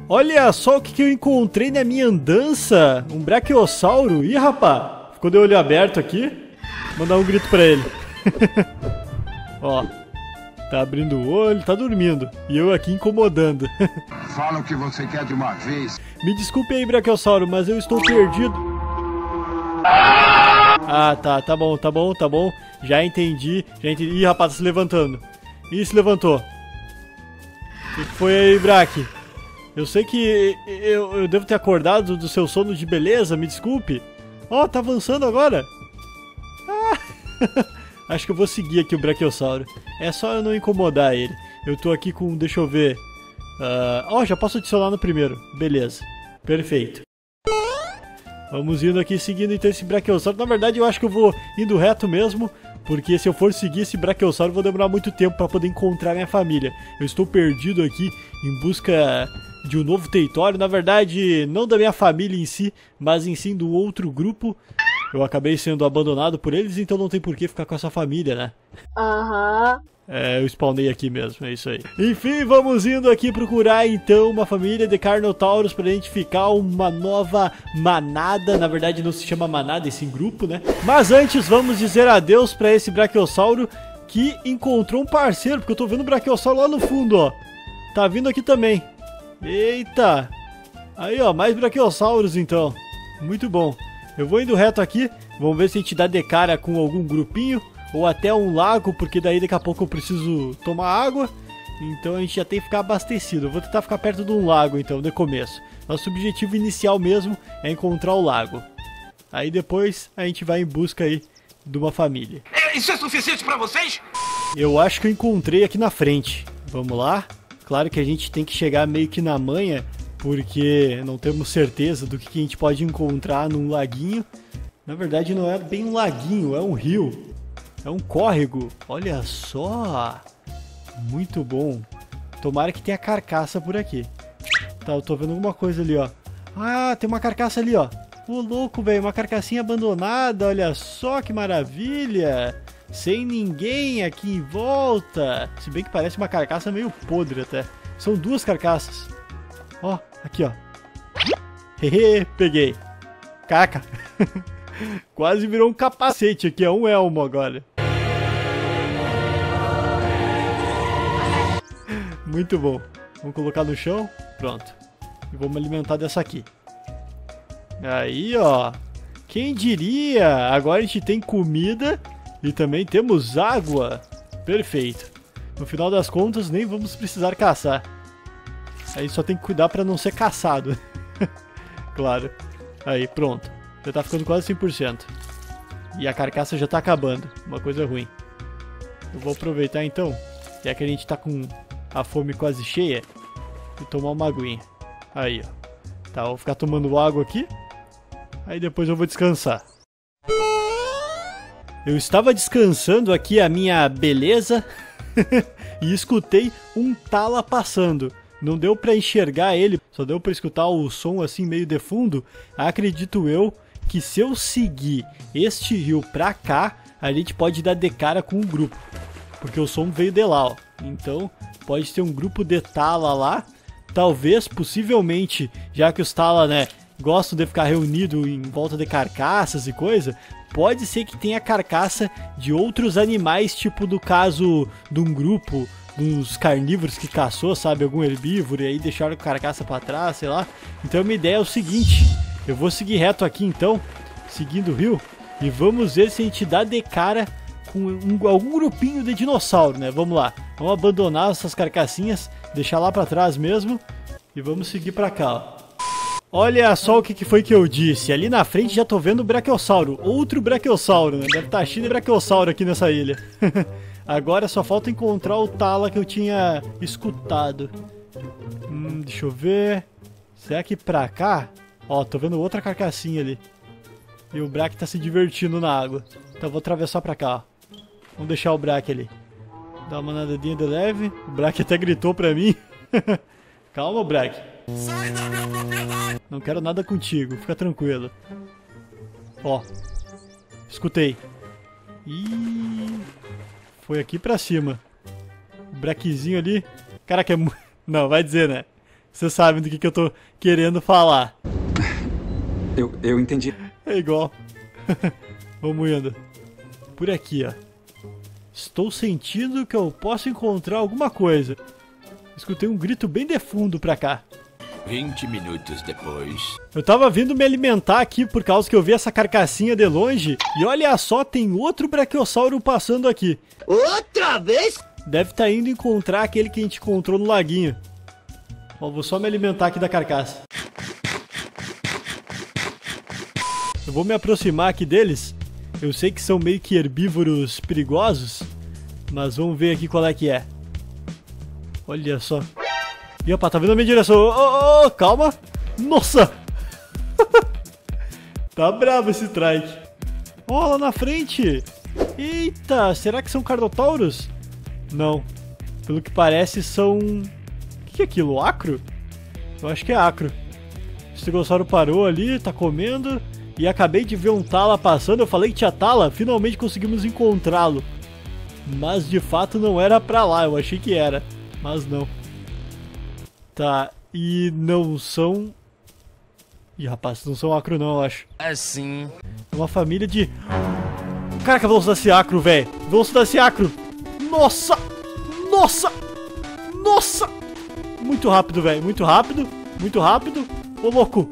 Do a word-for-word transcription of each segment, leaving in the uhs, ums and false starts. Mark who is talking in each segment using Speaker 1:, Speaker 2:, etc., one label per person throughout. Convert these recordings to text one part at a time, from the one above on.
Speaker 1: Olha só o que, que eu encontrei na minha andança. Um brachiosauro. Ih, rapá. Ficou de olho aberto aqui. Vou mandar um grito pra ele. Ó. Tá abrindo o olho, tá dormindo. E eu aqui incomodando.
Speaker 2: Fala o que você quer de uma vez.
Speaker 1: Me desculpe aí, brachiosauro, mas eu estou perdido. Ah, tá, tá bom, tá bom, tá bom. Já entendi, já entendi. Ih, rapaz, tá se levantando. Ih, se levantou. O que foi aí, Brach? Eu sei que eu, eu devo ter acordado do seu sono de beleza, me desculpe. Ó, oh, tá avançando agora. Ah. Acho que eu vou seguir aqui o brachiosauro. É só eu não incomodar ele. Eu tô aqui com, deixa eu ver. Ó, uh, oh, já posso adicionar no primeiro. Beleza, perfeito. Vamos indo aqui seguindo então esse brachiosauro. Na verdade eu acho que eu vou indo reto mesmo, porque se eu for seguir esse brachiosauro eu vou demorar muito tempo para poder encontrar minha família. Eu estou perdido aqui em busca de um novo território. Na verdade não da minha família em si, mas em sim do outro grupo. Eu acabei sendo abandonado por eles, então não tem por que ficar com essa família, né?
Speaker 3: Aham. Uhum.
Speaker 1: É, eu spawnei aqui mesmo, é isso aí. Enfim, vamos indo aqui procurar então uma família de Carnotauros pra identificar uma nova manada. Na verdade não se chama manada, esse grupo, né? Mas antes vamos dizer adeus pra esse brachiosauro que encontrou um parceiro, porque eu tô vendo o brachiosauro lá no fundo, ó. Tá vindo aqui também. Eita! Aí, ó, mais brachiosauros então. Muito bom. Eu vou indo reto aqui, vamos ver se a gente dá de cara com algum grupinho, ou até um lago, porque daí daqui a pouco eu preciso tomar água, então a gente já tem que ficar abastecido. Eu vou tentar ficar perto de um lago então, de começo. Nosso objetivo inicial mesmo é encontrar o lago. Aí depois a gente vai em busca aí de uma família.
Speaker 4: Isso é suficiente pra vocês?
Speaker 1: Eu acho que eu encontrei aqui na frente. Vamos lá? Claro que a gente tem que chegar meio que na manha, porque não temos certeza do que a gente pode encontrar num laguinho. Na verdade não é bem um laguinho, é um rio. É um córrego. Olha só. Muito bom. Tomara que tenha carcaça por aqui. Tá, eu tô vendo alguma coisa ali, ó. Ah, tem uma carcaça ali, ó. Ô, louco, velho. Uma carcassinha abandonada. Olha só que maravilha. Sem ninguém aqui em volta. Se bem que parece uma carcaça meio podre até. São duas carcaças. Ó, aqui, ó. Hehe, peguei. Caca. Quase virou um capacete aqui, é um elmo agora. Muito bom. Vamos colocar no chão. Pronto. E vamos alimentar dessa aqui. Aí, ó. Quem diria? Agora a gente tem comida e também temos água. Perfeito. No final das contas, nem vamos precisar caçar. Aí só tem que cuidar pra não ser caçado. Claro. Aí, pronto. Já tá ficando quase cem por cento. E a carcaça já tá acabando. Uma coisa ruim. Eu vou aproveitar então, já que a gente tá com a fome quase cheia, e tomar uma aguinha. Aí, ó. Tá, vou ficar tomando água aqui. Aí depois eu vou descansar. Eu estava descansando aqui a minha beleza e escutei um tala passando. Não deu pra enxergar ele, só deu pra escutar o som assim meio de fundo. Acredito eu que se eu seguir este rio pra cá, a gente pode dar de cara com o grupo. Porque o som veio de lá, ó. Então pode ter um grupo de tala lá. Talvez, possivelmente, já que os tala, né, gostam de ficar reunidos em volta de carcaças e coisa, pode ser que tenha carcaça de outros animais, tipo do caso de um grupo, uns carnívoros que caçou, sabe, algum herbívoro, e aí deixaram a carcaça pra trás, sei lá. Então a minha ideia é o seguinte, eu vou seguir reto aqui então, seguindo o rio, e vamos ver se a gente dá de cara com um, algum grupinho de dinossauro, né? Vamos lá, vamos abandonar essas carcassinhas, deixar lá pra trás mesmo, e vamos seguir pra cá, ó. Olha só o que, que foi que eu disse. Ali na frente já tô vendo o brachiosauro. Outro brachiosauro, né? Deve estar cheio de brachiosauro aqui nessa ilha. Agora só falta encontrar o tala que eu tinha escutado. Hum, deixa eu ver. Será que pra cá? Ó, tô vendo outra carcassinha ali. E o Brach tá se divertindo na água. Então eu vou atravessar pra cá, ó. Vamos deixar o Brach ali. Dá uma nadadinha de leve. O Brach até gritou pra mim. Calma, Brach.
Speaker 4: Sai da minha propriedade!
Speaker 1: Não quero nada contigo, fica tranquilo. Ó, escutei. Ih, foi aqui pra cima. O Brachzinho ali. Caraca, é mu... Não, vai dizer, né? Vocês sabem do que, que eu tô querendo falar.
Speaker 3: Eu, eu entendi.
Speaker 1: É igual. Vamos indo. Por aqui, ó. Estou sentindo que eu posso encontrar alguma coisa. Escutei um grito bem de fundo pra cá.
Speaker 4: vinte minutos depois.
Speaker 1: Eu tava vindo me alimentar aqui por causa que eu vi essa carcassinha de longe. E olha só, tem outro braquiossauro passando aqui.
Speaker 5: Outra vez?
Speaker 1: Deve estar indo encontrar aquele que a gente encontrou no laguinho. Ó, vou só me alimentar aqui da carcaça. Eu vou me aproximar aqui deles. Eu sei que são meio que herbívoros perigosos, mas vamos ver aqui qual é que é. Olha só. Ih, opa, tá vindo na minha direção. Oh, oh, oh, calma. Nossa. Tá bravo esse trike. Ó, lá na frente. Eita, será que são Carnotauros? Não. Pelo que parece são... O que, que é aquilo? Acro? Eu acho que é acro. O estegossauro parou ali, tá comendo. E acabei de ver um Tala passando. Eu falei que tinha Tala, finalmente conseguimos encontrá-lo. Mas de fato não era pra lá, eu achei que era. Mas não. Tá, e não são... Ih, rapaz, não são acro não, eu acho.
Speaker 4: Assim.
Speaker 1: É uma família de... Caraca, velocidade desse acro, velho. Velocidade desse acro. Nossa! Nossa! Nossa! Muito rápido, velho. Muito rápido. Muito rápido. Ô, louco.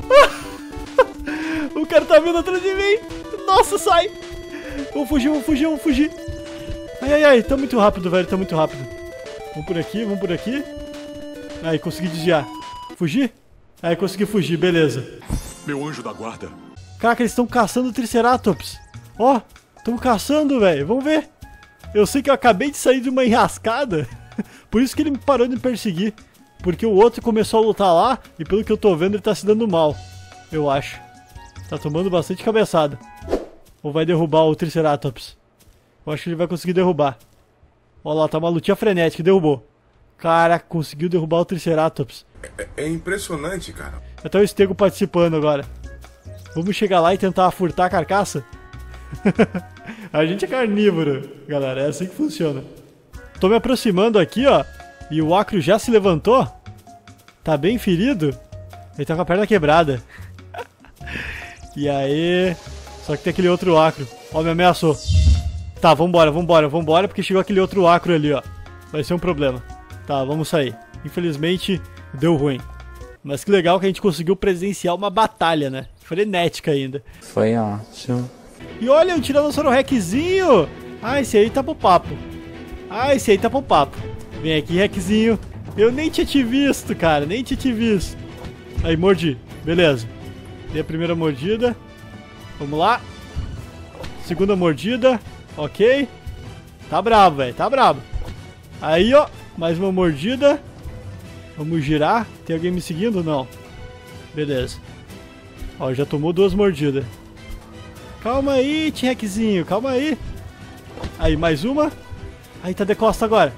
Speaker 1: O cara tá vindo atrás de mim. Nossa, sai. Vamos fugir, vamos fugir, vamos fugir. Ai, ai, ai. Tá muito rápido, velho. Tá muito rápido. Vamos por aqui, vamos por aqui. Aí, consegui desviar. Fugir? Aí, consegui fugir, beleza.
Speaker 6: Meu anjo da guarda.
Speaker 1: Caraca, eles estão caçando o Triceratops. Ó, estão caçando, velho. Vamos ver. Eu sei que eu acabei de sair de uma enrascada. Por isso que ele parou de me perseguir. Porque o outro começou a lutar lá. E pelo que eu tô vendo, ele tá se dando mal. Eu acho. Tá tomando bastante cabeçada. Ou vai derrubar o Triceratops? Eu acho que ele vai conseguir derrubar. Olha lá, tá uma lutinha frenética. Derrubou. Cara, conseguiu derrubar o Triceratops.
Speaker 6: É, é impressionante, cara.
Speaker 1: Até o Estego participando agora. Vamos chegar lá e tentar furtar a carcaça? A gente é carnívoro, galera. É assim que funciona. Tô me aproximando aqui, ó. E o acro já se levantou. Tá bem ferido. Ele tá com a perna quebrada. E aí... Só que tem aquele outro acro. Ó, me ameaçou. Tá, vambora, vambora, vambora. Porque chegou aquele outro acro ali, ó. Vai ser um problema. Tá, vamos sair. Infelizmente, deu ruim. Mas que legal que a gente conseguiu presenciar uma batalha, né? Frenética ainda.
Speaker 3: Foi ótimo.
Speaker 1: E olha, um Tiranossauro Rexzinho. Ah, esse aí tá pro papo. Ah, esse aí tá pro papo. Vem aqui, Rexzinho. Eu nem tinha te visto, cara. Nem tinha te visto. Aí, mordi. Beleza. Dei a primeira mordida. Vamos lá. Segunda mordida. Ok. Tá bravo, velho. Tá bravo. Aí, ó. Mais uma mordida. Vamos girar. Tem alguém me seguindo? Não. Beleza. Ó, já tomou duas mordidas. Calma aí, T-Rexzinho. Calma aí. Aí, mais uma. Aí, tá de costa agora.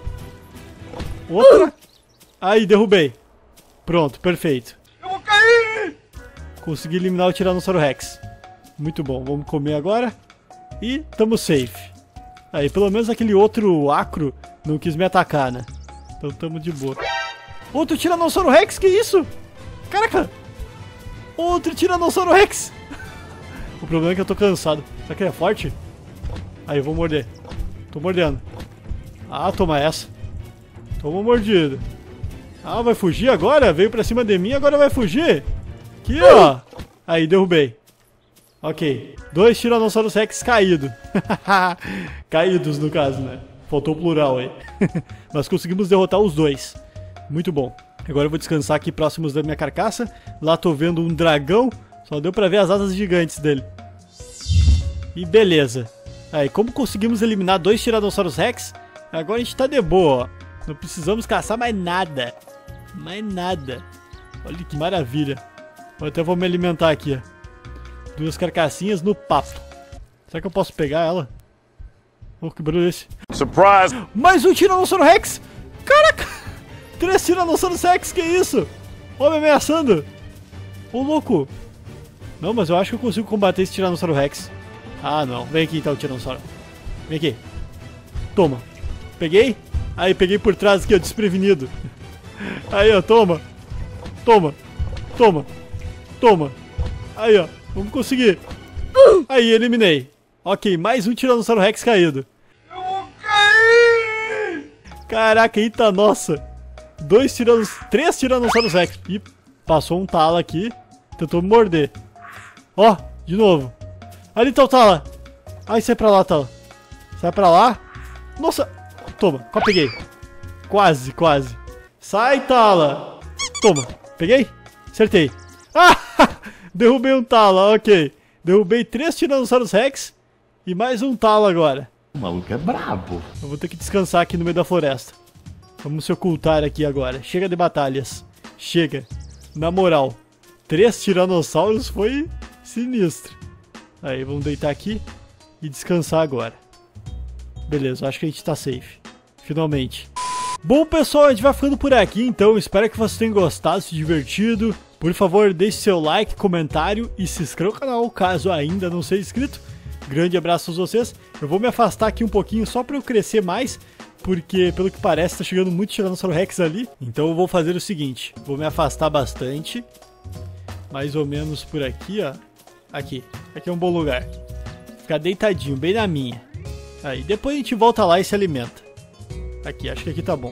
Speaker 1: Outra. Aí, derrubei. Pronto, perfeito.
Speaker 4: Eu vou cair!
Speaker 1: Consegui eliminar o Tiranossauro Rex. Muito bom. Vamos comer agora. E tamo safe. Aí, pelo menos aquele outro acro não quis me atacar, né? Então tamo de boa. Outro Tiranossauro Rex, que isso? Caraca! Outro Tiranossauro Rex! O problema é que eu tô cansado. Será que ele é forte? Aí, eu vou morder. Tô mordendo. Ah, toma essa. Toma mordida. Ah, vai fugir agora? Veio pra cima de mim, agora vai fugir? Aqui, ó. Aí, derrubei. Ok. Dois Tiranossauros Rex caídos. Caídos, no caso, né? Faltou o plural aí. Mas conseguimos derrotar os dois. Muito bom. Agora eu vou descansar aqui próximos da minha carcaça. Lá tô vendo um dragão. Só deu pra ver as asas gigantes dele. E beleza. Aí, como conseguimos eliminar dois Tiranossauros Rex, agora a gente tá de boa, ó. Não precisamos caçar mais nada. Mais nada. Olha que maravilha. Eu até vou me alimentar aqui, ó. Duas carcassinhas no papo. Será que eu posso pegar ela? Oh, que barulho é esse?
Speaker 6: Surprise!
Speaker 1: Mais um Tiranossauro Rex! Caraca! Três Tiranossauros Rex, que isso? Ó, me ameaçando! Ô, louco! Não, mas eu acho que eu consigo combater esse Tiranossauro Rex. Ah, não. Vem aqui então, Tiranossauro. Vem aqui. Toma. Peguei? Aí, peguei por trás aqui, ó, desprevenido. Aí, ó, toma. Toma. Toma. Toma. Aí, ó. Vamos conseguir. Aí, eliminei. Ok, mais um Tiranossauro Rex caído.
Speaker 6: Eu vou cair!
Speaker 1: Caraca, eita, nossa. Dois tiranos... Três Tiranossauros Rex. Ih, passou um Tala aqui. Tentou me morder. Ó, de novo. Ali tá o Tala. Ai, sai pra lá, Tala. Sai pra lá. Nossa. Toma, quase peguei. Quase, quase. Sai, Tala. Toma, peguei? Acertei. Ah, derrubei um Tala, ok. Derrubei três Tiranossauros Rex e mais um Tala agora.
Speaker 7: O maluco é brabo.
Speaker 1: Eu vou ter que descansar aqui no meio da floresta. Vamos se ocultar aqui agora. Chega de batalhas. Chega. Na moral. Três tiranossauros foi sinistro. Aí, vamos deitar aqui e descansar agora. Beleza, acho que a gente tá safe. Finalmente. Bom, pessoal, a gente vai ficando por aqui, então. Espero que vocês tenham gostado, se divertido. Por favor, deixe seu like, comentário e se inscreva no canal, caso ainda não seja inscrito. Grande abraço a vocês. Eu vou me afastar aqui um pouquinho só para eu crescer mais, porque pelo que parece tá chegando muito Tiranossauro Rex ali. Então eu vou fazer o seguinte, vou me afastar bastante, mais ou menos por aqui, ó. Aqui, aqui é um bom lugar. Ficar deitadinho, bem na minha. Aí, depois a gente volta lá e se alimenta. Aqui, acho que aqui tá bom.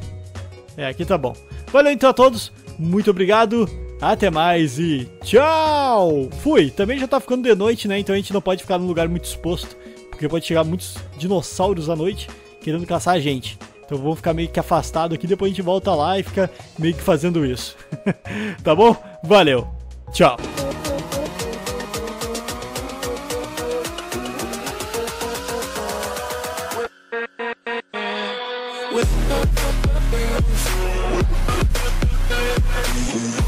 Speaker 1: É, aqui tá bom. Valeu então a todos, muito obrigado. Até mais e tchau! Fui! Também já tá ficando de noite, né? Então a gente não pode ficar num lugar muito exposto, porque pode chegar muitos dinossauros à noite querendo caçar a gente. Então vou ficar meio que afastado aqui, depois a gente volta lá e fica meio que fazendo isso. Tá bom? Valeu! Tchau!
Speaker 6: With